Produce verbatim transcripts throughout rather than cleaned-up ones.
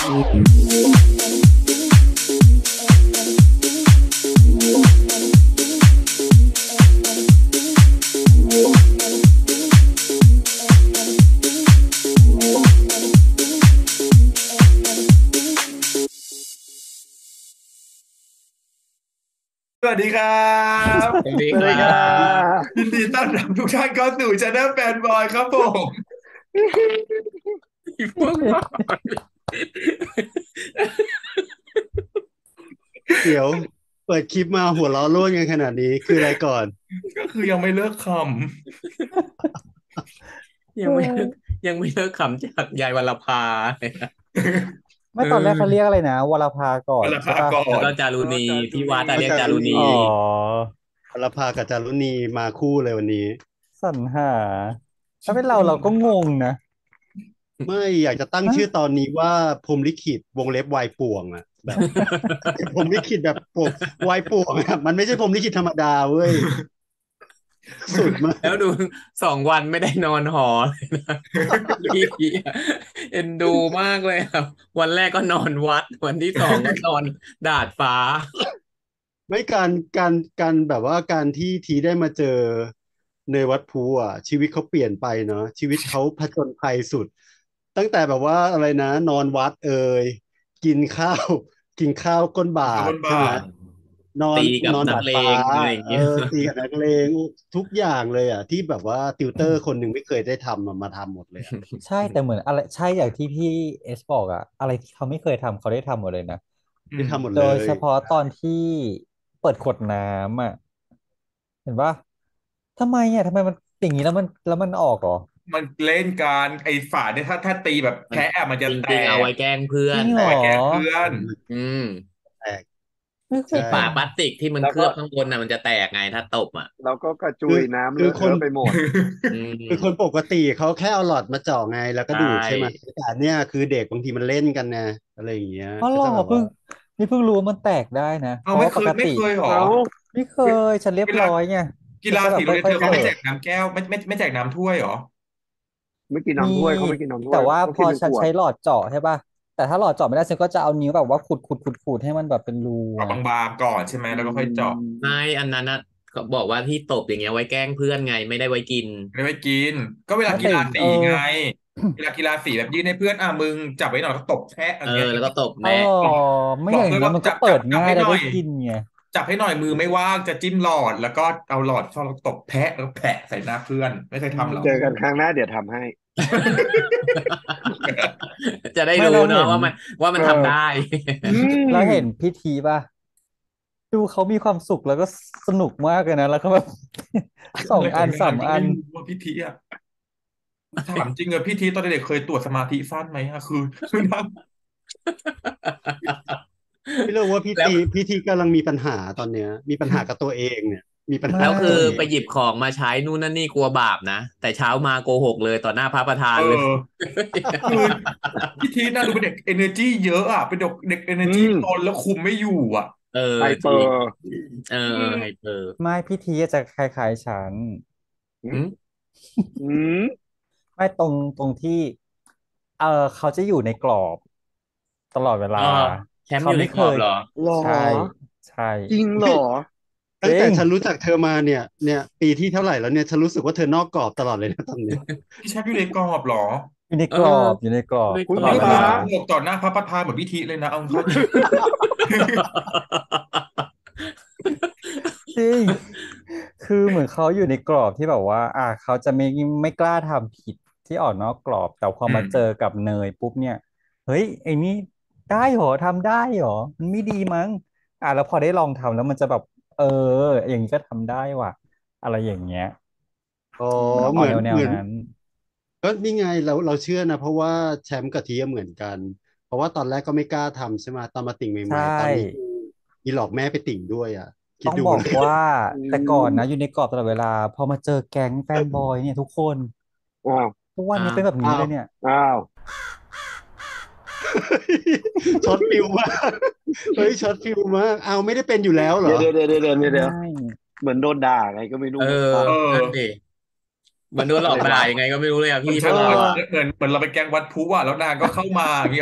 สวัสดีครับสวัสดีสวัสดีครัครับบยินดีต้อนรับทุกท่านเข้าสู่ช anel แฟนบอยครับผมอีพวกบ้าเดี๋ยวเปิดคลิปมาหัวเราะร่วนกันขนาดนี้คืออะไรก่อนก็คือยังไม่เลิกคยังไม่เลิกยังไม่เลิกขำจากยายวรภาเลยนะเอไม่ตอนแรกเขาเรียอกอะไรนะวรภาก่อำวนใช่ป่ะลาพาก่อแล้วนก็จารุณีที่วัดอะก็จาเรียกจารุณีรุณีอ๋อพลภากับจารุณีมาคู่เลยวันนี้สรรหาถ้าเป็นเราเราก็งงนะไม่อยากจะตั้งฮะชื่อตอนนี้ว่าพรหมลิขิตวงเล็บวายป่วงอ่ะแบบพรหมลิขิตแบบป่วงวายป่วงอ่ะมันไม่ใช่พรหมลิขิตธรรมดาเว้ยสุดมากแล้วดูสองวันไม่ได้นอนหอเลยนะพี่อะเอ็นดูมากเลยครับวันแรกก็นอนวัดวันที่สองก็นอนดาดฟ้าไม่การการการแบบว่าการที่ทีได้มาเจอในวัดภูอ่ะชีวิตเขาเปลี่ยนไปเนาะชีวิตเขาผจญภัยสุดตั้งแต่แบบว่าอะไรนะนอนวัดเอ่ยกินข้าวกินข้าวก้นบาขบทใช่ไหมวนบาทนอนตีกับนอนนักเลดาดฟ้างอะไรอย่างเออเงี้ยตีกับนักเลงทุกอย่างเลยอ่ะที่แบบว่าติวเตอร์คนหนึ่งไม่เคยได้ทำอะมาทำหมดเลยอะใช่แต่เหมือนอะไรใช่อย่างที่พี่เอสบอกอะอะไรที่เขาไม่เคยทำเขาได้ทำหมดเลยนะอืมได้ทำหมดโดเลยยเฉพาะตอนที่เปิดขวดน้ำอะเห็นปะทำไมอะทำไมมันอย่างนี้แล้วมันแล้วมันออกเหรอมันเล่นการไอ้ฝาเนี่ยถ้าถ้าตีแบบมันแพ้อะมันจะจแตริงๆเอากไว้แกล้งเพื่อนจริงเหรอเอาไว้แกล้งเพื่อนเออมันอืมแตกไม่เคใช่ยทไอ้ฝาพลาสติกที่มันแล้วก็เคลือบข้างบนน่ะมันจะแตกไงถ้าตบอ่ะเราก็กระจุคือยน้ำเลอะคือคนเทอะไปหมดอืคือคนมปกติเขาแค่เอาหลอดมาเจาะไงแล้วก็ใช่ดูดใช่ไหมแต่อันเนี่ยคือเด็กบางทีมันเล่นกันนะอะไรอย่างเงี้ยำอ๋อเหรอก็จะแบบว่าเพิ่งนี่เพิ่งรู้ว่ามันแตกได้นะเพเอาราะไม่เคยไม่ว่าปกติเคยหรอเอาไม่เคยฉันเรียบเวลาร้อยไงกีฬาฉันก็แบบสีโรงเรียนเธอเขาไม่แจค่อยๆเปิดกน้ำแก้วไม่ไม่ไม่แจกน้ำถ้วยหรอไม่กินมีน้ำถ้วยเขาไม่กินน้ำถ้แต่วยว่าพอเขากินเป็นขวดฉันใช้หลอดเจาะใช่ป่ะแต่ถ้าหลอดเจาะไม่ได้ฉันก็จะเอานิ้วแบบว่าขูดขูดขูดขูดให้มันแบบเป็นรูเอาไงบางๆก่อนใช่ไหมอืแล้วก็ค่อยเจาะไม่มอันนั้นนะเขาบอกว่าที่ตบอย่างเงี้ยไว้แกล้งเพื่อนไงไม่ได้ไว้กินไม่ได้ไปกินก็เวลาไม่แต่กีฬาสีเออไงเวลากีฬาสีแบบยื่นให้เพื่อนอ่ะมึงจับไว้หน่อยก็ตบแพะอเออย่างเงี้ยแล้วก็ตบเอาหรอแม่บอกไม่บอกอย่างนั้นเพื่อนว่าจับมันก็เปิดจับจับง่ายได้ได้ให้หน่อยกินไงจับให้หน่อยมือไม่ว่างจะจิ้มหลอดแล้วก็เอาหลอดเข้าแล้วตบแพะแล้วก็แผะใส่หน้าเพื่อนไม่เคยอืทำหรอเจอกันครั้งหน้ามเดี๋ยวทำให้จะได้ไม่รู้เราเห็นเนาะว่ามันว่ามันเออทำได้อืมเราเห็นพิธีป่ะดูเขามีความสุขแล้วก็สนุกมากเลยนะแล้วก็แบบสองอะไรของอันสามอันนางก็ไม่รู้ว่าพิธีอ่ะถามจริงเลยพิธีตอนเด็กๆเคยตรวจสมาธิสั้นไหมอะคือคือนั่งพี่เรียกว่าพี่แล้วตีพี่ทีกำลังมีปัญหาตอนเนี้ยมีปัญหากับตัวเองเนี่ยมีปัญไมหาแล้วคือ่กับตัวเอไปงหยิบของมาใช้นู่นนั่นนี่กลัวบาปนะแต่เช้ามาโกหกเลยต่อหน้าพระประธาเออนเลยคือพิธีน่าดูเป็นเด็ก energy เยอะอ่ะเป็นเด็กเด็กอื energy มตนแล้วคุมไม่อยู่อ่ะเออไฮเปจริงอร์เอออืเออมไฮเปอร์ไม่พิธีจะคล้ายๆฉันอืมอืมอืมไม่ตรงตรงที่เออเขาจะอยู่ในกรอบตลอดเวลาอ๋อแชมป์เขาอยู่ในไม่เคยกรอบเหรอหรอใช่ใช่จริงเหรเฮ้ยอจริงตั้งแต่ฉันรู้จักเธอมาเนี่ยเนี่ยปีที่เท่าไหร่แล้วเนี่ยฉันรู้สึกว่าเธอนอกกรอบตลอดเลยนะตอนเนี้ยพี่แชมป์อยู่ในกรอบเหรออยู่ในเออกรอบอยู่ในกรออยู่ในบคุณพตลอดเวลาไม่เคยโกระหกต่อหน้าพระประธานเหมือนพิธีเลยนะเอาเข้าจริงจริงคือเหมือนเขาอยู่ในกรอบที่แบบว่าอ่าเขาจะไม่ไม่กล้าทำผิดที่ออกนอกกรอบแต่พออืมมาเจอกับเนยปุ๊บเนี่ยเฮ้ยไอ้นี่ได้เหรอทำได้เหรอมันไม่ดีมั้งอ่าแล้วพอได้ลองทำแล้วมันจะแบบเอออย่างนี้ก็ทำได้ว่ะอะไรอย่างเงี้ยอ๋อมันอเหมือนอกแนวแนเหมือนวนั้นก็นี่ไงเราเราเชื่อนะเพราะว่าแชมป์กับทีเหมือนกันเพราะว่าตอนแรกก็ไม่กล้าทำใช่ไหมตอนมาติ่งใชใหม่ๆตอนนี้คื่ออีหลอกแม่ไปติ่งด้วยอ่ะคิต้องดดูเลยบอกว่าอืแต่ก่อนนะอยู่มในกรอบตลอดเวลาพอมาเจอแก๊งแฟนบอยเนี่ยทุกคนอ้าวทุกวันอ้าวนี้เป็นแบบนี้อ้าวเลยเนี่ยอ้าวช็อตฟิลมากเฮ้ยช็อตฟิลมากเอาไม่ได้เป็นอยู่แล้วเหรอเดี๋ยวเดี๋ยวเดี๋ยวเดี๋ยวเดี๋ยวไมเดี๋ยว่เหมือนโดนด่าไงก็ไม่เออรู้อ่ะเออนั่นดิมันโดนหลอกด่าอะไรวะยังไงก็ไม่รู้เลยอะพี่เหมือนเอฉันเหมือนพวกเราอะอเหมือนเหมือนเราไปแกล้งวัดพลุอ่ะแล้วนางก็เข้ามาอย่างนี้เหรอเอ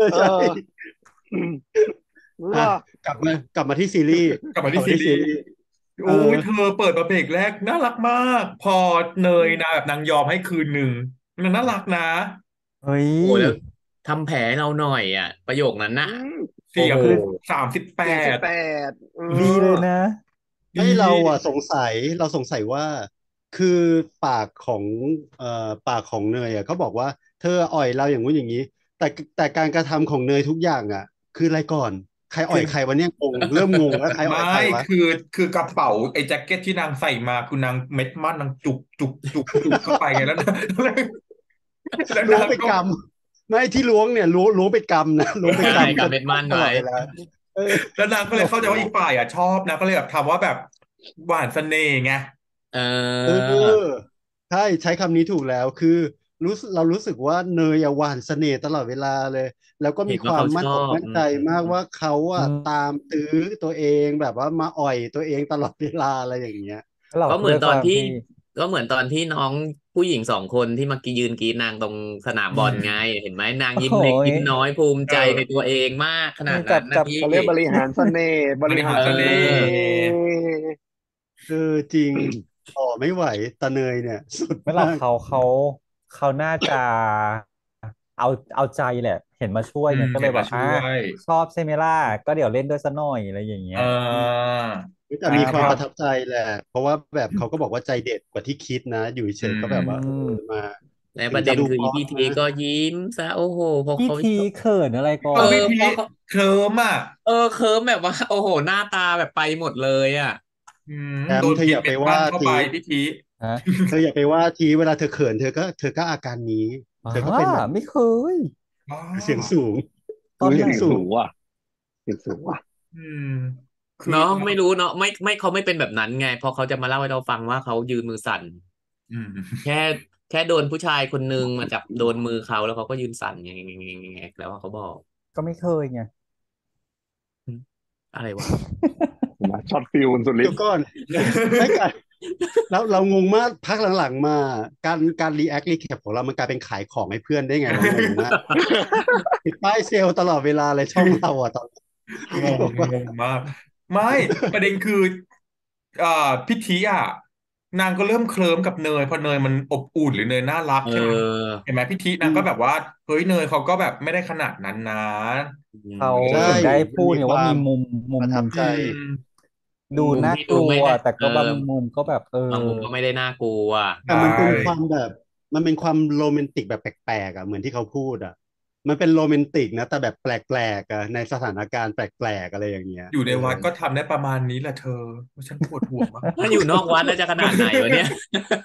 อเอใช่ออืมเหรอ่ะอกลับมากลับมาที่ซีรีส์กลับมากลับมาที่ซีรีส์ที่ซีรีส์เอโอ้อยเธอเปิดมาเบรกแรกน่ารักมากพอเนยนะแบบนางยอมให้คืนหนึ่งนางน่ารักนะเฮ้ยโอ้แล้วทำแผลให้เราหน่อยอ่ะประโยคนั้นน่ะอืมโอ้โหเสียงคือสามสิบแปเสียงสิบดแปดเอดีเลยอนะดีให้เราอ่ะสงสัยเราสงสัยว่าคือปากของเอ่อปากของเนยอ่ะเขาบอกว่าเธออ่อยเราอย่างงู้นอย่างนี้แต่แต่การกระทำของเนยทุกอย่างอ่ะคืออะไรก่อนใครอ่คืออยใครวะเนี่ยงงเริ่มงงแล้วใครอ่ไม่อยใครวะคือคือกระเป๋าไอ้แจ็คเก็ตที่นางใส่มาคือนางเม็ดมันนางจุกจุกจุกจุกเข้าไปไงแล้วนะแล้วล้วนางก็งไปกำไม่ที่ล้วงเนี่ยล้วงล้วงไปกำนะล้วงไปใช่กำจนกับเม็ดมันไว้ตลอดเวลาเออแล้วนางก็เลยเข้าใจว่าอีกฝ่ายอ่ะชอบนะก็เลยแบบทำว่าแบบหวานเสน่ห์ไงเอเอออใช่ใช้คำนี้ถูกแล้วคือรู้สึกเรารู้สึกว่าเนยอะหว่านเสน่ห์ตลอดเวลาเลยแล้วก็เห็มีความมั่นนว่าเขาชอบอือกมั่นใจมากมว่าเขาอือะตามมตื้อตัวเองแบบว่ามาอ่อยตัวเองตลอดเวลาอะไรอย่างเงี้ยแล้วเราก็เหมืด้อนตอนที่วยความที่ก็เหมือนตอนที่น้องผู้หญิงสองคนที่มากียืนกรีดนางตรงสนามอืบอลไงมเห็นไหมนางโอ้โหยิ้มเล็กยิ้มน้อยภูมิเอใจในตัวอเองมากขนานี่ดจับจับนั้นนะพี่เขาเรียกบริหารเสน่ห์บบริริหารเสหารเสน่น่เออห์ห์เออจริงต่อไม่ไหวตาเนยเนี่ยสุดไม่หรอกมากเขาเขาเขาน่าจะเอาเอาใจแหละเห็นมาช่วยอืไงก็เลมเห็นมายแบบอ่าช่วยชอบใช่ไหมล่ะก็เดี๋ยวเล่นด้วยซะหน่อยอะไรอย่างเงี้เอยอแต่อ่ามีควาพอมประทับใจแหละเพราะว่าแบบเขาก็บอกว่าใจเด็ดกว่าที่คิดนะอยู่เฉอืยๆก็อืแบบว่าเออมมาและประเด็ถึงจะดูนคืออีพีเพราะนะทีก็ยิ้มซะโอ้โหพอเขาพี่ทีเขินอะไรก่เอเอออนอพี่พีพอเขาเคลิ้มอ่ะเออเคิร์มแบบว่าโอ้โหหน้าตาแบบไปหมดเลยอ่ะอืมแอโดนพิษเม็มเธออย่าไปดมันเข้าไปว่าทีพี่ทีฮะเธออย่าไปว่าทีเวลาเธอเขินเธอก็เธอก็อาการนี้อ๋อเธอก็เป็นแบบนี้ไม่เคยอ๋เสียงอสูงตอนไหนเสียงอุ้ยเสียงสูงสูงว่ะเสียงสูงว่ะอืมคือเนาะไม่รู้เนาะไม่ไม่เขาไม่เป็นแบบนั้นไงเพอเขาจะมาเล่าให้เราฟังว่าเขายืนมือสั่นอืมแค่แค่โดนผู้ชายคนนึงมาจับโดนมือเขาแล้วเขาก็ยืนสั่นไงไงไงไงไงแล้วเขาบอกก็ไม่เคยไงอืมอะไรวะมาช็อตฟิลคุณสุริศเดี๋ยวก่อนไม่กันแล้วเรางงมากพักหลังๆมาการการรีแอครีแคปของเรามันกลายเป็นขายของให้เพื่อนได้ไงวะงงมากติดป้ายเซลล์ตลอดเวลาเลยช่องเราอะตอนงงบอกว่างงมากไม่ประเด็นคืออ่าพิธีอ่ะนางก็เริ่มเคลิ้มกับเนยเพราะเนยมันอบอุ่นหรือเนยน่ารักเใช่ไหมออเห็นไหมพิธีอืมนางก็แบบว่าเฮ้ยเนยเขาก็แบบไม่ได้ขนาดนั้นนะอืเขาเใช่ถึงได้ออมันพูดไงว่ามีมีความมุมมุประทับใจมหนึ่งที่อืมดูมุมที่น่ากลัวดูไม่ได้แต่เออก็บางมุมก็แบบเออบางมุมก็ไม่ได้น่ากลัวใชแต่มันเป็นความ่แบบมันเป็นความโรแมนติกแบบแปลกๆอ่ะเหมือนที่เขาพูดอ่ะมันเป็นโรแมนติกนะแต่แบบแปลกๆอ่ะในสถานการณ์แปลกๆอะไรอย่างเงี้ยอยู่เออในวัดก็ทำได้ประมาณนี้แหละเธอฉันปวดหัวมากถ้าอยู่นอกวัดแล้วจะขนาดไหนวะเนี่ย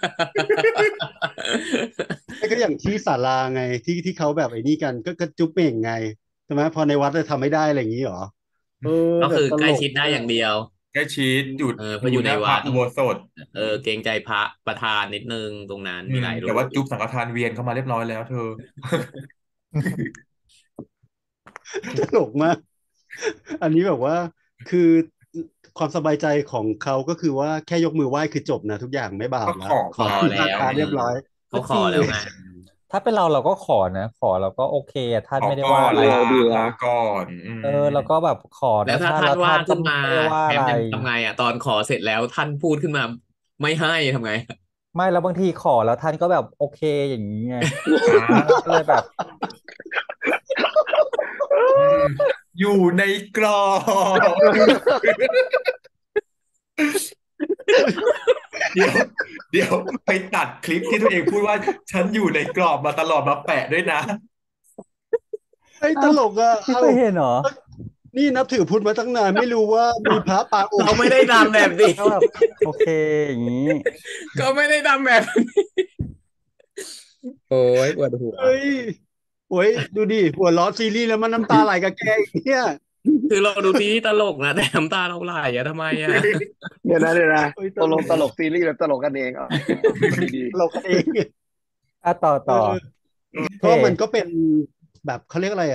ไม่ก็อย่างที่ศาลาไงที่ที่เขาแบบไอ้นี่กันก็ก็จุ๊บเป่งไงใช่ไหมพอในวัดจะทำไม่ได้อะไรอย่างนี้เหรอเออก็คือแบบตลกใกล้ชิดได้มากอย่างเดียวใกล้ชิดอยู่เออเพอยู่ราะอยู่หน้าพระอุในวัดต้องโบสถเออเกรงใจพระประธานนิดนึงตรงนั้นอืมมีหลายรูปแต่ว่าจุ๊บสังฆทานเวียนเข้ามาเรียบร้อยแล้วเธอตลกมากอันนี้แบบว่าคือความสบายใจของเขาก็คือว่าแค่ยกมือไหว้คือจบนะทุกอย่างไม่บาปละก็ขอขอขอที่หน้าแล้วทานเออเรียบร้อยเขาขก็จริงอแล้วไงถ้าเป็นเราเราก็ขอนะขอเราก็โอเคอะท่านไม่ได้ขอก่อว่าอะไรเออนลาดีขอนะก่อนอืเออมแล้วก็แบบขอแล้วถ้านะท่านท่านว่าแล้วท่านก็ขึ้นมาไม่ได้ว่าอะไรแชมป์จะทำไงอ่ะตอนขอเสร็จแล้วท่านพูดขึ้นมาไม่ให้ทำไงไม่แล้วบางทีขอแล้วท่านก็แบบโอเคอย่างนี้ไงอ่ก็าเลยแบบอืมอยู่ในกรอบเดี๋ยวเดี๋ยวไปตัดคลิปที่ตัวเองพูดว่าฉันอยู่ในกรอบมาตลอดมาแปะด้วยนะไอ้ยเอ้าตลกอ่ะไม่เอ้าเคยเห็นเหรอนี่นับถือพุทธมาตั้งนานไม่รู้ว่ามีพระปางองค์เขาไม่ได้ทำแบบนี้ก็แบบโอเคอย่างนี้ก็ไม่ได้ทำแบบนี้โอ้ยปวดหัวเฮ้ยโอ้ยดูดิหัวล้อซีรีส์แล้วมันน้ำตาไหลกับแกอีกเนี่ยคือเราดูซีรีส์ตลกนะแต่น้ำตาเราไหลอะทำไมอะเดี๋ยวนะเดี๋ยวนะเฮ้ยตตกลงตลลกกซีรีส์หรือตลกกันเองอ่ะมันดีตลกกันเองอ่ะต่อเอต่ออโอเคก็มันก็เป็นแบบเขาเรียกอะไรอ่ะ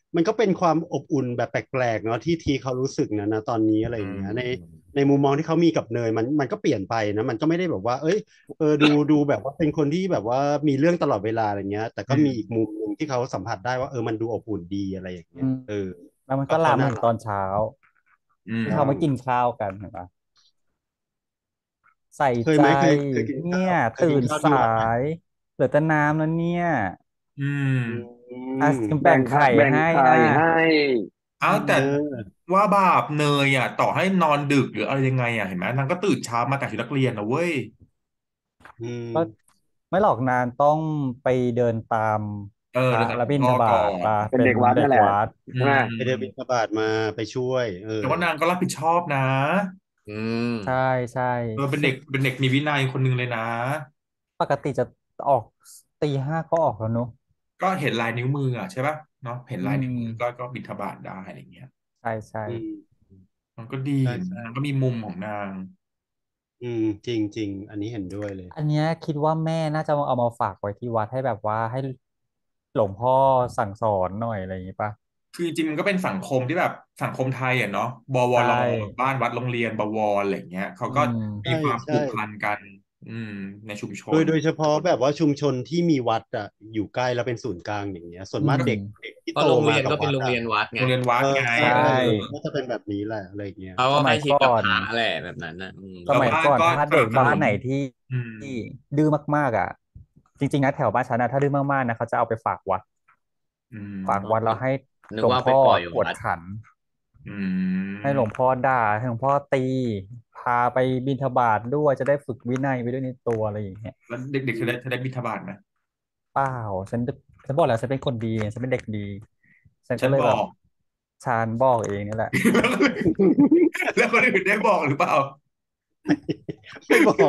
มันก็เป็นความอบอุ่นแบบแปลกๆเนาะที่ทีเขารู้สึกนะนะตอนนี้อะไรอือย่างเงี้ยในมในมุมมองที่เขามีกับเนยมันมันก็เปลี่ยนไปนะมันก็ไม่ได้แบบว่าเอ้ยเออดูดูแบบว่าเป็นคนที่แบบว่ามีเรื่องตลอดเวลาอะไรเงี้ยแต่อืมก็มีอีกมุมหนึ่งที่เขาสัมผัสได้ว่าเออมันดูอบอุ่นดีอะไรอย่างอืเงี้ยมเออแล้วมันก็ก็ลามมาเขาน่ารักถึงตอนเช้าอืมใช่ที่เขามากินข้าวกันเห็นปะใส่เคยใจไหมเคยเคยกินเนี่ยข้าวเคยตื่นสากินข้าวที่วัดไหมยเหลือแต่น้ำแล้วเนี่ยอืมอือ่ะมแบ่แบ่งผังไข่กแบ่งให้ไข่อ่ะให้อ้าวแต่เออว่าบาปเนยอ่ะต่อให้นอนดึกหรืออะไรยังไงอ่ะเห็นไหมนางก็ตื่นเช้ามาแต่งชุดนักเรียนนะเว้ยอืมก็ไม่หรอกนานต้องไปเดินตามเออพระเดินตามแล้วบิณฑบาคุณพ่อก่อนตปะเป็นเป็นเด็กวัดเด็นั่นแหละกวัดอืใช่ไหมมไปเดินบิณฑบาตมาไปช่วยเออแต่ว่านางก็รับผิดชอบนะอืมใช่ใช่เออเป็นสิบเด็กเป็นเด็กมีวินัยคนหนึ่งเลยนะปกติจะออกตีห้าก็ออกแล้วเนอะก็เห็นลายนิ้วมืออ่ะใช่ป่ะเนาะเห็นอืลายนิ้วมือก็มก็บิณฑบาตได้อะไรเงี้ยใช่ใช่อืมมันก็ดีใช่ใช่นางก็มีมุมของนางอืมจริงจริงอันนี้เห็นด้วยเลยอันเนี้ยคิดว่าแม่น่าจะเอามาฝากไว้ที่วัดให้แบบว่าให้หลวงพ่อสั่งสอนหน่อยอะไรอย่างนี้ปะคือจริงๆมันก็เป็นสังคมที่แบบสังคมไทยอ่ะเนาะบวใช่รบ้านวัดโรงเรียนบวรอะไรเงี้ยเขาอืก็มมีใช่ความผูใช่กพันกันอืมในชุมชนโดยโดยเฉพาะแบบว่าชุมชนที่มีวัดอ่ะอยู่ใกล้แล้วเป็นศูนย์กลางอย่างเงี้ยส่วนอืมมากเด็กเด็กที่โตเพราะโรงมาเรียนก็เป็นกับวัดอ่ะโรงเรียนวัดไงโรงเรียนวัเออดไงใช่ใช่เออก็จะเป็นแบบนี้แหละอะไรอย่างเงี้ยเขาก็ใกล้สมัยก่อชิดกับพนระแหละแบบนั้นนะอืมสมัยแล้วบ้านก็ก่อนถ้าสนับสนุนเด็กบ้านไหนที่อืมที่ดื้อมากๆอ่ะจริงๆนะแถวบ้านฉันนะถ้าดื้อมากๆนะเขาจะเอาไปฝากวัดอืฝากอ๋อวัดแล้วให้นึกว่าไปหลวงพ่อปล่อยกวดวัดขันอืให้หลวงมพ่อด่าให้หลวงพ่อตีพาไปบิณฑบาตด้วยจะได้ฝึกวินัยไปด้วยในตัวอะไรอย่างเงี้ยแล้วเด็กๆจะได้จะได้บิณฑบาตไหมเปล่าฉันฉันบอกแล้วฉันเป็นคนดีฉันเป็นเด็กดีฉันก็เลยแบบฉันบอกฉันบอกเองนี่แหละแล้วคนอื่นได้บอกหรือเปล่าไม่บอก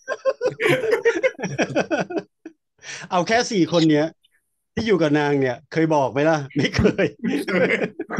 เอาแค่สี่คนเนี้ยที่อยู่กับนางเนี่ยเคยบอกไหมล่ะไม่เคยไม่เคย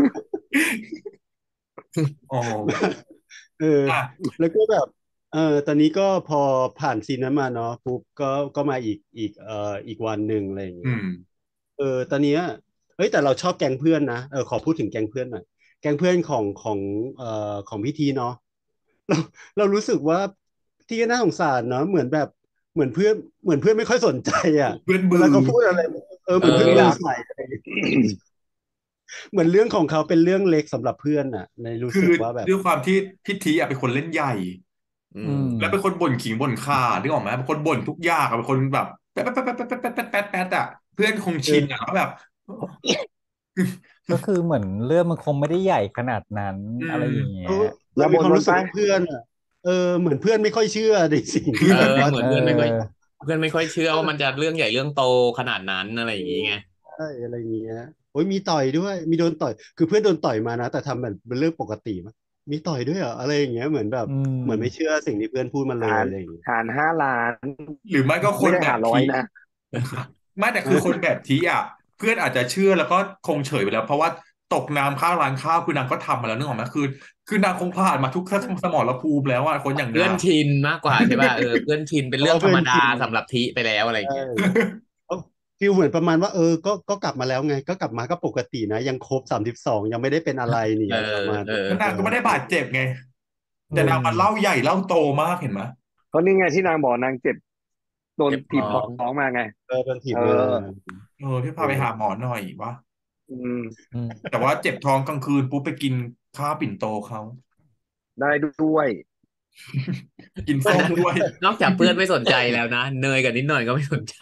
อ๋อเอออ่ะแล้วก็แบบเออตอนนี้ก็พอผ่านซีนนั้นมาเนาะปุ๊บก็ก็มาอีกอีกเอ่ออีกวันหนึ่งอะไรอย่างเงี้ยอืมเออตอนเนี้ยเฮ้ยแต่เราชอบแก๊งเพื่อนนะเออขอพูดถึงแก๊งเพื่อนหน่อยแก๊งเพื่อนของของเอ่อของพี่ทีเนาะเราเรารู้สึกว่าที่ก็น่าสงสารเนาะเหมือนแบบเหมือนเพื่อนเหมือนเพื่อนไม่ค่อยสนใจอ่ะเพื่อนบือเวลาเขาพูดอะไรเออเอเหมือนเพื่อนไม่รักมือใส่ออะไรอย่างเงี้ยเหมือนเรื่องของเขาเป็นเรื่องเล็กสำหรับเพื่อนอ่ะเลยรู้คือสึกว่าแบบด้วยความที่พิธีอ่ะเป็นคนเล่นใหญ่อือืมมแล้วเป็นคนบ่นขิงบ่นข่านึกออกไหมเป็นคนบ่นทุกอย่างอะเป็นคนแบบแป๊ดแป๊ดแป๊ดแป๊ดแป๊ดแป๊ดแป๊ดแป๊ดแป๊ดอะเพื่อนคงชินอะเออว่าแบบก็คือเหมือนเรื่องมันคงไม่ได้ใหญ่ขนาดนั้นอือะไรอย่างมเงี้ยเราเราแล้วมีความรู้สึบนบนไปกว่าเพื่อนอ่ะเออเหมือนเพื่อนไม่ค่อยเชื่อในสิ่งที่เออแบบว่าเหมือเนเพื่อนไม่ค่อยออเพื่อนไม่ค่อยเชื่อว่ามันจะเรื่องใหญ่เรื่องโตขนาดนั้นอะไรอย่างงี้ไงใช่อะไรเงี้ยโอ้ยมีต่อยด้วยมีโดนต่อยคือเพื่อนโดนต่อยมานะแต่ทำแบบเป็นเรื่องปกติมั้ยมีต่อยด้วยเหรออะไรอย่างเงี้ยเหมือนแบบอืเหมือนไม่มเชื่อสิ่งที่เพื่อนพูดมาเลยหารอะไรอย่างเงี้ยหารห้าล้านหรือไม่ก็คนไม่ได้หารร้อยแบบทีนะไม่แต่คือคนแบบทีอ่ะเพื่อนอาจจะเชื่อแล้วก็คงเฉยไปแล้วเพราะว่าตกน้ำข้างร้านข้าวคือนางก็ทำมาแล้วนึกออกไหมคือคือนางคงผ่านมาทุกสมรภูมิแล้วอ่ะคนอย่างเพื่อนนางชินมากกว่าใช่ป่ะเออเพื่อนชินเป็นเพราะว่าเรื่องธรรมดาเพื่อนชินสำหรับทิไปแล้วอะไรอย่างใช่เงี้ยเขาฟีลเหมือนประมาณว่าเออก็ก็กลับมาแล้วไงก็กลับมาก็ปกตินะยังครบสามสิบสองยังไม่ได้เป็นอะไรนี่เอออะไรประมาณเออนี้แล้วเออนางก็ไม่ได้บาดเจ็บไงอืแต่นางมาเล่ามใหญ่เล่าโตมากเห็นไหมเพราะนี่ไงที่นางบอกนางเจ็บโดนเจ็บท้อถีบท้งองมาไงเออเป็นถีเออบมาเออพี่เอพาไปหาหมออหน่อยวะอืมอืมแต่ว่าเจ็บท้องกลางคืนปุ๊บไปกินข้าวปิ่นโตเขาได้ด้วยกินอันนั้นส้มด้วยนอกจากเพื่อนไม่สนใจแล้วนะเนยกับนิดหน่อยก็ไม่สนใจ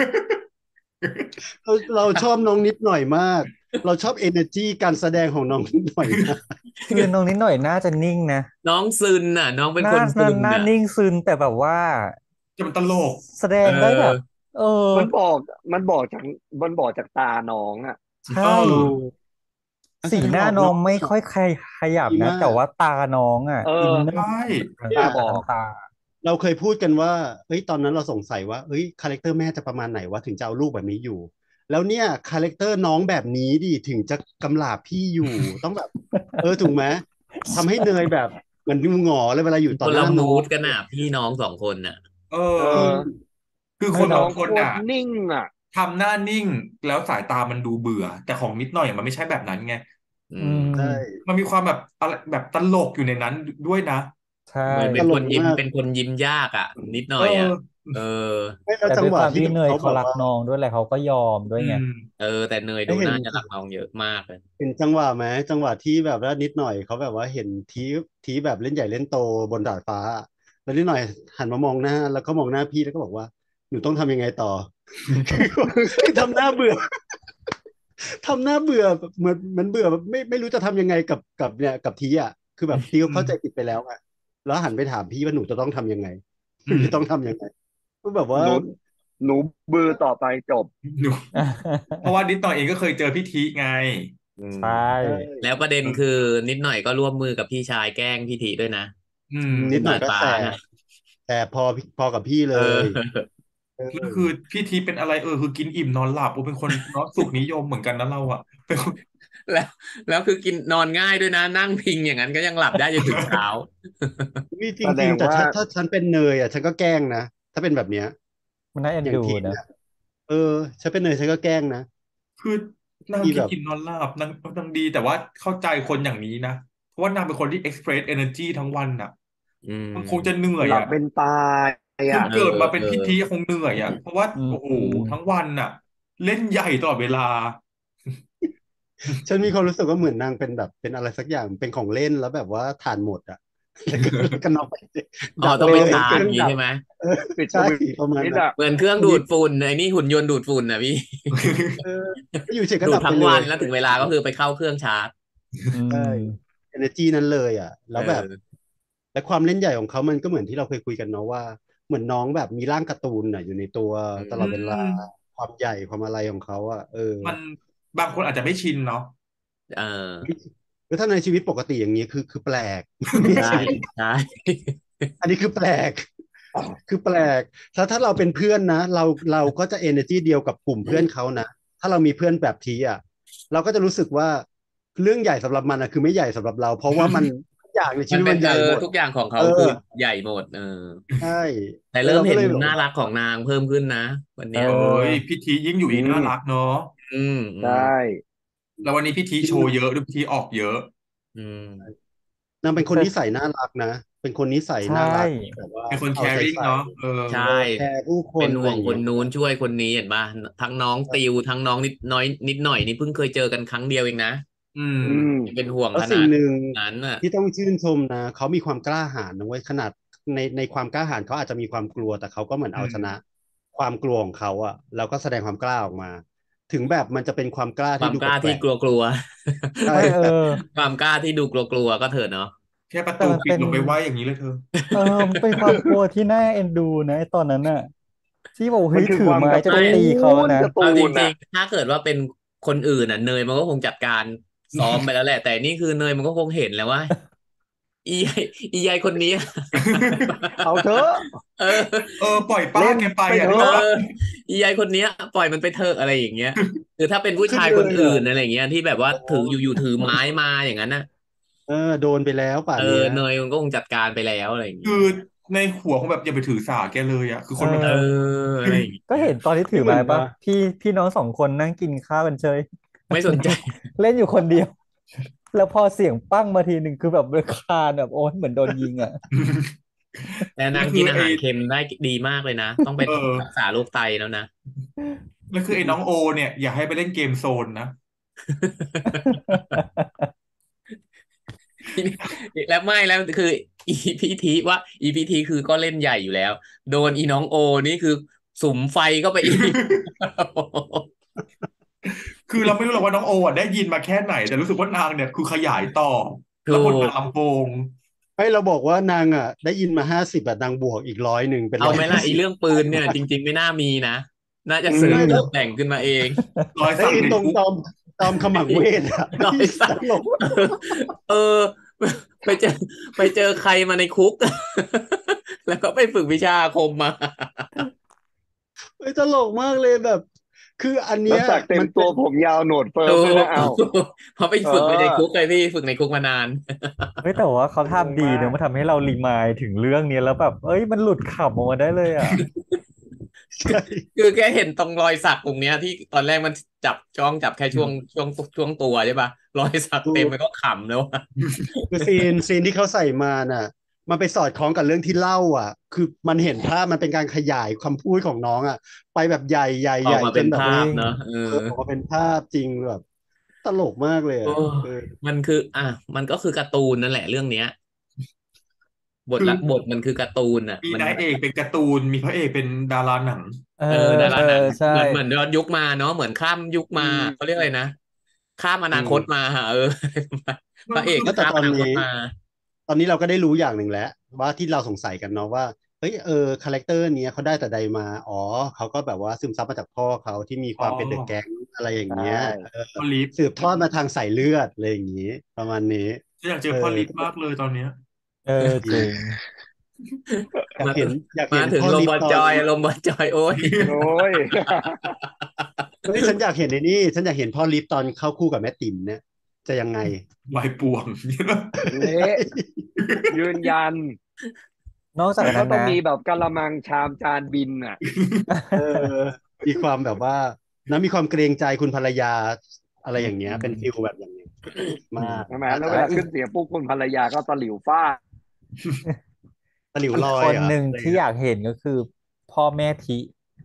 เราเราชอบน้องนิดหน่อยมาก เราชอบ เอเนอร์จี้ การแสดงของน้องนิดหน่อยมากคือน้องนิดหน่อยน่าจะนิ่งนะน้องซึนน่ะน้องเป็นน่าคนซึน่านน่ะน่านิ่งซึนแต่แบบว่าจะมันตลกแสดเองได้แบบอเออมันบอกมันบอกจากมันบอกจากตาน้องอ่ะใช่เออการแสสีหน้าดงออกน้องไม่น้องอะค่อยใครขยับดีนะแต่มากว่าตาน้องอ่ะเอออินเนอใช่ร์ทั้งเนี่ยตาหน้าบอกทั้งตาเราเคยพูดกันว่าเฮ้ยตอนนั้นเราสงสัยว่าเฮ้ยคาแรคเตอร์แม่จะประมาณไหนวะถึงจะเอาลูกแบบนี้อยู่แล้วเนี่ยคาแรคเตอร์น้องแบบนี้ดิถึงจะกำลาบพี่อยู่ต้องแบบเออถูกไหมทำให้เนยแบบเหมือนดูหงอเลยเวลาอยู่ต่อคนละมูหน้าน้องดกันน่ะพี่น้องสองคนน่ะเอเอออจริงคือคไม่หรอกนบาน้องโคงคนอ่ะตรนิ่งอ่ะทำหน้านิ่งแล้วสายตามันดูเบื่อแต่ของนิดหน่อยมันไม่ใช่แบบนั้นไงอือืมมใช่มันมีความแบบอะไรแบบตลกอยู่ในนั้นด้วยนะใช่เหมือนตลเป็นคนยิ้มกมากเป็นคนยิ้มยากอ่ะนิดหน่เออยอ่ะอเออไม่แล้วแต่ด้วยจังหวะที่ความที่เนยเขาแบบว่าเขารักน้องด้วยแหละเขาก็ยอมด้วยไงอืมเออแต่เนยไม่เห็นดูน่าจะรักน้องเยอะมากเลยเห็นจังหวะไหมจังหวะที่แบบว่านิดหน่อยเขาแบบว่าเห็นทีทีแบบเล่นใหญ่เล่นโตบนดาดฟ้าอะแล้วนิดหน่อยหันมามองหน้าแล้วก็มองหน้าพี่แล้วก็บอกว่าหนูต้องทำยังไงต่อคือคือทำหน้าเบื่อ ทำหน้าเบื่อแบบเหมือนมันเบื่อแบบไม่ไม่รู้จะทำยังไงกับกับเนี่ยกับทีอ่ะคือแบบทีเขาอืมเข้าใจผิดไปแล้วอ่ะแล้วหันไปถามพี่ว่าหนูจะต้องทำยังไงหอืมนูจะต้องทำยังไงก็แบบว่าหนูหนูบือต่อไปจบหนูเพราะว่านิดหน่อยเองก็เคยเจอพี่ทีไงอืมใช่ใช่แล้วประเด็นคือนิดหน่อยก็ร่วมมือกับพี่ชายแกล้งพี่ทีด้วยนะอืมนิดหน่บนดาดฟ้าอยก็แสนะบแสบพอพอกับพี่เลเอยอเอแล้วคืออพี่ทีเป็นอะไรเออคือกินอิ่มนอนหลับโอ้เป็นคนเนาะสุขนิยมเหมือนกันนะเราอะเป็นคนแล้วแล้วคือกินนอนง่ายด้วยนะนั่งพิงอย่างนั้นก็ยังหลับได้จนถึงเช้านี่จแสดริงๆแต่งว่าถ้าถ้าฉันเป็นเนยอ่ะฉันก็แกล้งนะถ้าเป็นแบบเนี้ยมันน่าเอ็นดูอย่างทีนะเนี่ยเออฉันเป็นเนยฉันก็แกล้งนะคือนางทีแบบกินอิ่มนอนหลับนางนางดีแต่ว่าเข้าใจคนอย่างนี้นะเพราะว่านางเป็นคนที่ express energy ทั้งวันอะอืมันคงจะเหนื่อมยอะหลับเป็นตายคืออ่ะเออเกิดมาเป็เออนพิธีคงเหนื่อยอะเพราะว่าอืโอ้โหมทั้งวันอะเล่นใหญ่ตลอดเวลาฉันมีความรู้สึกว่าเหมือนนางเป็นแบบเป็นอะไรสักอย่างเป็นของเล่นแล้วแบบว่าถ่านหมดอ่ะแล้วก็แล้วก็น็อกไปอ๋อดับเลยต้องไปชาเครื่องดับร์จงี้ใช่ไหมเออใช่ปิดสวิประมาณนั้นตช์อ่ะเหมือนเครื่องดูดฝุ่นไอ้นี่หุ่นยนต์ดูดฝุ่นนะพี่เออแล้วอยู่เฉยก็ดูดดับไปเลยทั้งวันแล้วถึงเวลาก็คือไปเข้าเครื่องชาร์จอืใช่ม energy นั้นเลยอ่ะแล้เอวแบบอและความเล่นใหญ่ของเขามันก็เหมือนที่เราเคยคุยกันเนาะว่าเหมือนน้องแบบมีร่างการ์ตูนอ่ะอยู่ในตัวอืตลอือดเวลามมความใหญ่ความอะไรของเขาอ่ะเออมันบางคนอาจจะไม่ชินเนาะเออคือถ้าในชีวิตปกติอย่างนี้คือคือแปลกในใช่ชีวิตใช่อันนี้คือแปลกคือแปลกแล้วถ้าเราเป็นเพื่อนนะเราเราก็จะ energy เดียวกับกลุ่มเพื่อนเขานะถ้าเรามีเพื่อนแบบทีอ่ะเราก็จะรู้สึกว่าเรื่องใหญ่สำหรับมันอะคือไม่ใหญ่สำหรับเราเพราะว่ามันทุกอย่างใน ชีวิตมันเป็นเออมันใหญ่หมดทุกอย่างของเอเขาอคือใหญ่หมดเออใช่แต่เออเราก็เริ่มเห็นมุมเลยแบบว่าน่ารักของนางเพิ่มขึ้นนะวันเอเนี้ยเอ้ยอพี่ทียิ่งอยู่อืยิ่งน่ามรักเนาะอืมอืใช่มแล้ววันนี้พี่ทีจริงโชว์เยอะด้วยพี่ทีออกเยอะอืมนางเป็นคนแต่นิสัยน่ารักนะเป็นคนนิสัยใชน่ารัก่แบบว่าเป็นคนเอาใจ caring ใส่เนาะเออใช่เออแคร์ผู้คเป็นห่วงคนนอะไรอย่างเงี้ยนู้นช่วยคนนี้เห็นป่ะทั้งน้องติวทั้งน้องนิดน้อยนิดหน่อยนี่เพิ่งเคยเจอกันครั้งเดียวเองนะอืมอืมยังเป็นห่วงแล้วขนาดสิ่งหนึ่งนั้นน่ะที่ต้องชื่นชมนะเขามีความกล้าหาญนะเว้ยขนาดในในความกล้าหาญเขาอาจจะมีความกลัวแต่เขาก็เหมือนอืเอาชนะมความกลัวของเขาอะแล้วก็แสดงความกล้าออกมาถึงแบบมันจะเป็นความกล้าความที่ดูแปลกกล้าที่กลัวกลัวๆใช่ไม่เออแบบความกล้าที่ดูกลัวกลัวก็เถอะเนาะแค่ประตูปิดแต่มันเป็นลงไปไหว้อย่างนี้เลยเธอเออมันเป็นความกลัวที่น่าเอ็นดูนะไอ้ตอนนั้นน่ะที่บอกมันเฮ้ยคือความถือไม้การ์ตูจะไปตีเขานนะการ์ตูเอาจนอ่ะริงๆ ถ้าเกิดว่าเป็นคนอื่นน่ะเนยมันก็คงจัดการซ้อมไปแล้วแหละ แต่นี่คือเนยมันก็คงเห็นแล้วว่าอียายอียายคนนี้เอาเถอะเออเออปล่อยป้าเล่นแกไปไปเถอ่ะนึกเออออกปะอะอียายคนเนี้ยปล่อยมันไปเถอะอะไรอย่างเงี้ยคือถ้าเป็นผู้ขึ้นชายคนเลยอ่ะอื่นอะไรอย่างเงี้ยที่แบบว่าโอ้ถืออยู่ๆถือไม้มาอย่างนั้นน่ะเออโดนไปแล้วป่าเออนเนี้ยเนยมันก็คงจัดการไปแล้วอะไรอย่างคือเงี้ยในหัวของแบบอย่าไปถือสาแกเลยอ่ะคือเอคนมันเออออะไรอย่างก็เงี้ยเห็นตอนที่ถืไม่อไม้ปะเหมือนว่าพี่พี่น้องสองคนนั่งกินข้าวกันเฉยไม่สนใจเล่นอยู่คนเดียวแล้วพอเสียงปั้งมาทีหนึ่งคือแบบรำคาญแบบโอ้ยเหมือนโดนยิงอ่ะแต่แล้นางกินอาวคือไอ้หารเค็มได้ดีมากเลยนะต้องไปเออรักษาโรคไตแล้วนะแล้วคือไอ้น้องโอเนี่ยอย่าให้ไปเล่นเกมโซนนะแล้วไม่แล้วคืออีพีทีว่าอีพีทีคือก็เล่นใหญ่อยู่แล้วโดนอีน้องโอนี่คือสุมไฟเข้าไปอีกคือเราไม่รู้หรอกว่าน้องโออ่ะได้ยินมาแค่ไหนแต่รู้สึกว่านางเนี่ยคือขยายต่อถูแล้วบนหกน้าลำโพงให้เราบอกว่านางอ่ะได้ยินมาห้าสิบอ่ะนางบวกอีกร้อยหนึ่งเป็นเอาไหมร้อยห้าสิบล่ะไอีเรื่องปืนเนี่ยจริงๆไม่น่ามีนะน่าจะอืเสริมไม่แล้วมแต่งขึ้นมาเองรอยแล้วไอ้สักในคุกตรงตอมตอมขมังเวทอ่ะน้อที่ยสักตลกเออไปเจอไปเจอใครมาในคุกแล้วก็ไปฝึกวิชาอาคมมาไอ้ยตลกมากเลยแบบคืออันเนี้ยแล้วสักเต็มตัมันเป็นวผมยาวโหนวดเฟิถูร์มด้วยกนะเอาเพราะไปเอฝึกไปในคุกอเลยพี่ฝึกในคุกมานานเฮ้ยแต่ว่าเขางงทำดีเนอะมากมันทำให้เรารีมายด์ถึงเรื่องนี้แล้วแบบเอ้ยมันหลุดขำออกมาได้เลยอ่ะใช่คือแค่เห็นตรงรอยสักตรงเนี้ยที่ตอนแรกมันจับจ้องจับแค่ช่วงช่วงช่วงตัวใช่ป่ะรอยสักถูเต็มกมันก็ขำแล้วอะคือซีนซีนที่เขาใส่มาน่ะมันไปสอดคล้องกับเรื่องที่เล่าอ่ะคือมันเห็นภาพมันเป็นการขยายคำพูดของน้องอ่ะไปแบบใหญ่ใหญ่ออกใหญ่มาเป็นภาจนแบบว่าจริงพเนอะเออเออออกมาเป็นภาพจริงแบบตลกมากเลยโอ้อ่ะเออมันคืออ่ะมันก็คือการ์ตูนนั่นแหละเรื่องเนี้ยบทคือละบทมันคือการ์ตูนอ่ะมีมันนายเอกเป็นการ์ตูนมีพระเอกเป็นดาราหนังเออเออดาเออราหนังใช่เหมือนเหมือนย้อนยุคมาเนาะเหมือนข้ามยุคอืมาเขาเรียกมอะไรนะข้ามออืนาคตมมาฮะเออพระเอกมันคือแล้วแต่ก็ข้ามอตอนนี้นาคตมาตอนนี้เราก็ได้รู้อย่างหนึ่งแล้วว่าที่เราสงสัยกันเนาะว่าเฮ้ยเออคาแรคเตอร์เนี้ยเขาได้แต่ใดมาอ๋อเขาก็แบบว่าซึมซับมาจากพ่อเขาที่มีคอ๋อวามเป็นเดอะแก๊งอะไรอย่างใช่เงี้ยเออพ่อลิฟสืบทอดมาทางสายเลือดอะไรอย่างงี้ประมาณนี้ฉันอยากเจเอออพ่อลิฟมากเลยตอนเนี้ยเออจริงจริงอยากมาเห็นอยากมาเห็นพ่อถึงลมบอลลิฟตอนจอยลมบอลจอยโอ้ยโอ้ยเฮ้ยฉันอยากเห็นในนี่ฉันอยากเห็นพ่อลิฟตอนเข้าคู่กับแม่ติ๋มเนี่ยจะยังไงวายป่วงเละยืนยันนอกจากแล้วก็นั้นนะต้องมีแบบกะละมังชามจานบินอ่ะเออมีความแบบว่านะมีความเกรงใจคุณภรรยาอะไรอือย่างเงี้ยเป็นฟิลมแบบอย่างเงี้ยอืมมากใช่ไหมนะแต่แล้วเวลาและอีกขึ้นเสียงปุ๊บคุณภรรยาก็ตะหลิวฟาดตะหลิวอีกคลอยเหรอนหนึ่งอะไรเงี้ยที่อยากเห็นก็คือพ่อแม่ทิ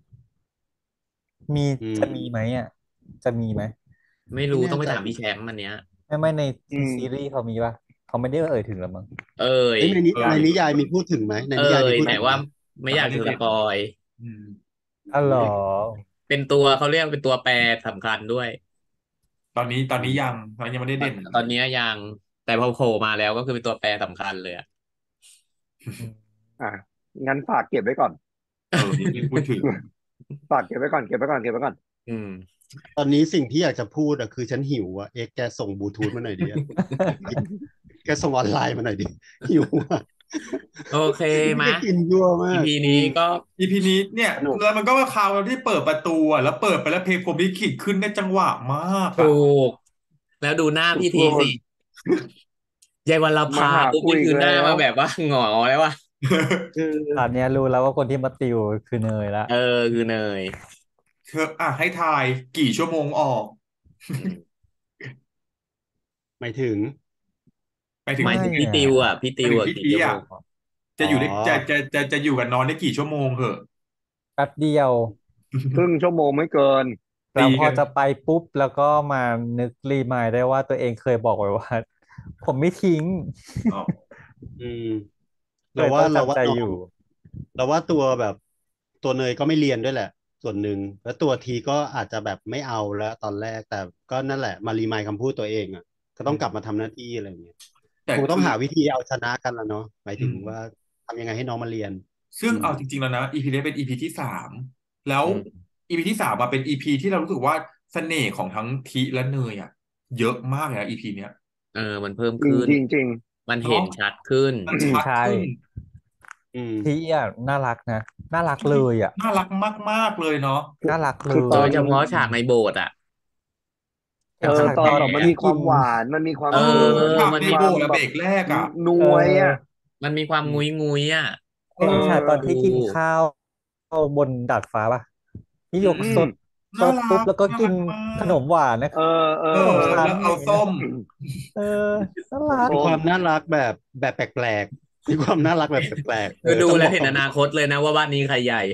มีอืจะมีไหมมอ่ะจะมีไหมไม่ไม่แน่ใจรู้ต้องไปถามพี่แชมป์อันเนี้ยไม่ไม่ในอืมซีรีส์เขามีป่ะเขาไม่ได้เอ่ยถึงหรอมั้งเอ่ยเอ้ยในนี้เออในนิยายมีพูดถึงไหมในเอ่นิยายมียแต่ว่าพูดถึงไหมไม่แต่อยากจะสไม่ได้เด่นปอยอืมอ๋อเหรอเป็นตัวเขาเรียกเป็นตัวแปรสำคัญด้วยตอนนี้ตอนอืมนี้ยังตอนนี้ยังไม่ได้ตอนเด่นตอนเนี้ยยังแต่พอโผล่มาแล้วก็คือเป็นตัวแปรสำคัญเลยอะอืมอ่ะงั้นฝากเก็บไว้ก่อนเออนี่ยังพูดถึงฝากเก็บไว้ก่อนเก็บไว้ก่อนเก็บไว้ก่อนอืมตอนนี้สิ่งที่อยากจะพูดอะคือฉันหิวอะเอ็กแกส่งบลูทูธมาหน่อยดิอะแกส่งออนไลน์มาหน่อยดิหิวอะโอเคไม่มะได้กินยั่วมากอี พีอืมนี้ก็อี พี นี้เนี่ยสนุกแล้วมันก็มาคราวที่เปิดประตูอ่ะแล้วเปิดไปแล้วเพลงพรหมลิขิตขึ้นได้จังหวะมากถูอ่ะกแล้วดูหน้าพี่สุทีสิดยายวันลภาๆมาหาปุ๊บนี่กูอีคือหน้ากแล้วมาแบบว่าหงอแล้วว่ะเออตอนเนี้ยรู้แล้วว่าคนที่มาติวคือเนยละเออคือเนยเธออ่ะให้ทายกี่ชั่วโมงออกอืมหมายถึงไปถึงไม่หมายถึงพี่อ่ะติวอ่ะพี่ไปถึงติวอ่ะกี่ชั่วโมพี่ทีอ่ะงอ่ะจะอ๋ออยู่ได้จะจะจะจะอยู่กับน้องได้กี่ชั่วโมงเหอะแป๊บเดียวครึ่งชั่วโมงไม่เกินตีแล้วพอกันจะไปปุ๊บแล้วก็มานึกรีมายได้ว่าตัวเองเคยบอกไว้ว่าผมไม่ทิ้งอ๋ออืมเคยต้องเราว่าเราจำใจอยู่ว่าน้องเราว่าตัวแบบตัวเนยก็ไม่เรียนด้วยแหละส่วนหนึ่งแล้วตัวทีก็อาจจะแบบไม่เอาแล้วตอนแรกแต่ก็นั่นแหละมารีมายคำพูดตัวเองอ่ะก็ต้องกลับมาทำหน้าที่อะไรอย่างเงี้ยคงต้องแต่คือหาวิธีเอาชนะกันละเนาะหมายอืมถึงว่าทำยังไงให้น้องมาเรียนซึ่งอืมเอาจริงๆแล้วนะ อี พี นี้เป็น อี พี ที่สามแล้วอืมอี พี ที่สามมาเป็น อี พี ที่เรารู้สึกว่าเสน่ห์ของทั้งทีและเนยอ่ะเยอะมากเลยนะ อี พี เนี้ยเออมันเพิ่มจริงขึ้นจริงจริงมันเห็เนาะนชัดขึ้นมันชัดใช่ขึ้นอืมที่อ่ะน่ารักนะน่ารักที่เลยอ่ะน่ารักมากๆเลยเนาะคือน่ารักเลคือตอนโดยเฉยพาะฉากในโบสถ์อ่ะอยากเออฉากแรตอนแบบมันกมีความที่กินหวานมันมีควาเออมซึ้งมันมีฉากในโบความแบบสถ์อะเบรกแรกอ่ะนเอวยอ่ะอมันมีความงุ้ยงุยอ่ะเอเห็นฉากตอนเออที่ดูกินข้าวบนดาดฟ้าป่ะที่อืมยกอืมสดสน่ารักดปุ๊บแล้วก็กินน่ารักมาขนกมหวานนะเออเออเออขนมเออชั้นแล้วเอาอย่างเงี้ยส้มเออน่ารักมีส้มความน่ารักแบบแบบแปลกๆมีความน่ารักแบบแปลกๆเอคือดูอต้องบอกแล้วเห็นอนาคตเลยนะว่าบ้านนี้ใครใหญ่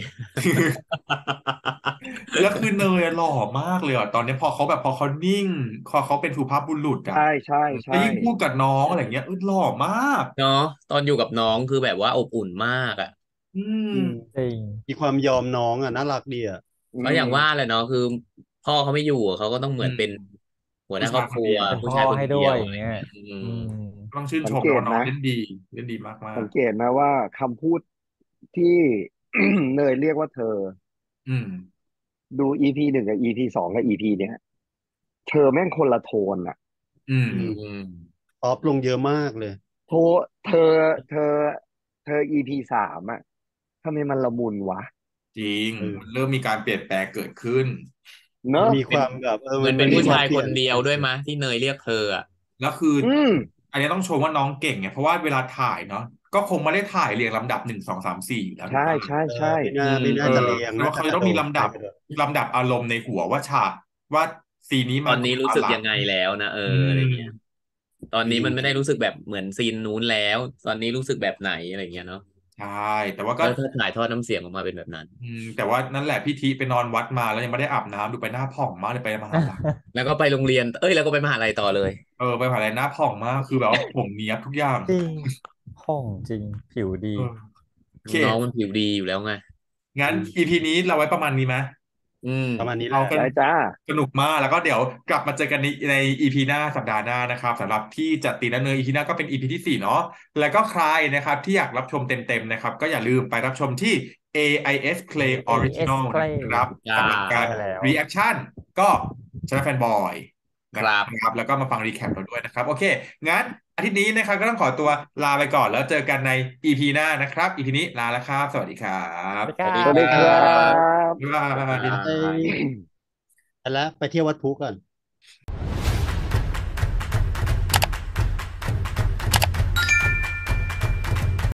แล้วคือเนยอะหล่อมากเลยอ่ะตอนนี้พอเขาแบบพอเขานิ่งพอเขาเป็นสุภาพบุรุษอ่ะใช่ใช่ใช่แล้วยิ่งพูดกับน้องอะไรเงี้ยเออหล่อมากเนาะตอนอยู่กับน้องคือแบบว่าอบอุ่นมากอ่ะอืมอืมจริงมีความยอมน้องอ่ะน่ารักดีอ่ะอืก็อย่างว่ามเลยเนาะคือพ่อเขาไม่อยู่อะเขาก็ต้องเหอืมมือนเป็นหัวหผู้น้าครอบครัวชายคนเดียวเป็นพ่อผู้ชายคนให้ด้เดียวอะไรวยอย่างเงี้ยเงี้ยอืมอืมต้องชื่นสัชมนะว่าน้องงเกตนะเล่นดีเล่นดีมากสังเกตนะว่าคำพูดที่ เนยเรียกว่าเธอๆอืมดู อี พี หนึ่งกับ อี พี สองกับ อี พี เนี้ยเธอแม่งคนละโทนอ่ะอืมอืมอืมออฟลงเยอะมากเลยโทเธอเธอเธอ อี พี สามอ่ะทำไมมันละมุนวะจริงเออมันเริ่มมีการเปลี่ยนแปลงเกิดขึ้นเนอะมันมีคเป็นวามแบบเออเหมืมันมันมีอนเป็นผู้ความเปลี่ยนชายคนเดียวด้วยแปลงมะที่เนยเรียกเธออ่ะแล้วคืออืมอันนี้ต้องชมว่าน้องเก่งไงเพราะว่าเวลาถ่ายเนาะก็คงไม่ได้ถ่ายเรียงลำดับหนึ่งสองสามสี่อยู่แล้วถูกใช่ปะใช่เออใช่ไม่น่าอืมไม่น่าเอจะอเรียงแล้วน่าเขาจะจะกต้ระองโดมีดลำดับไปเลยลำดับอารมณ์ในหัวว่าฉากว่าซีนนี้ตมาอนนี้ก่อนรู้มาสึกหลัยัง งไงแล้วนะเออืออะไรมเงี้ย ตอนจรินี้งมันไม่จได้รู้สึกแบบเหมือนซีนนู้นแล้ว ตอนนี้รู้สึกแบบไหนอะไรเงี้ยเนาะใช่ แต่ว่าก็ก็ถ้าถ่ายทอดน้ำเสียงออกมาเป็นแบบนั้นอืม แต่ว่านั่นแหละพี่ทิไปนอนวัดมาแล้วยังไม่ได้อาบน้ำดูไปหน้าผ่องมากเลยไปมหาลัยแล้วก็ไปโรงเรียน เอ้ย แล้วก็ไปมหาลัยต่อเลยเออ ไปมหาลัยหน้าผ่องมาก คือแบบว่าผมเนี๊ยบทุกอย่างจริงผ่องจริง ผิวดีเออ โอเคน้องมันผิวดีอยู่แล้วไงงั้นอืมอี พี นี้เราไว้ประมาณนี้ไหมอืมประมาณนี้แหเอาละกันได้จ้าสนุกมาก แล้วก็เดี๋ยวกลับมาเจอกันใน ใน อี พี หน้าสัปดาห์หน้านะครับสำหรับที่จะตีและเนย อี พี หน้าก็เป็น อี พี ที่ สี่ เนาะ แล้วก็ใครนะครับที่อยากรับชมเต็มๆนะครับ ก็อย่าลืมไปรับชมที่ เอ ไอ เอส Play เอ ไอ เอส Original นะ Play ครับจ้าสำหรับการใช่แล้ว reaction ก็ชนะแฟนบอยคนะรับครับ แล้วก็มาฟังรีแคปเราด้วยนะครับ โอเค งั้นอาทิตย์นี้นะครับก็ต้องขอตัวลาไปก่อน แล้วเจอกันใน อี พี หน้านะครับ อี พี นี้ลาแล้วครับ สวัสดีครัสบวัสดีสวัสดีคครัรับครับบบ๊ายบายบ๊ายบาไปยไปแล้วไปเที่ยววัดพุก่อน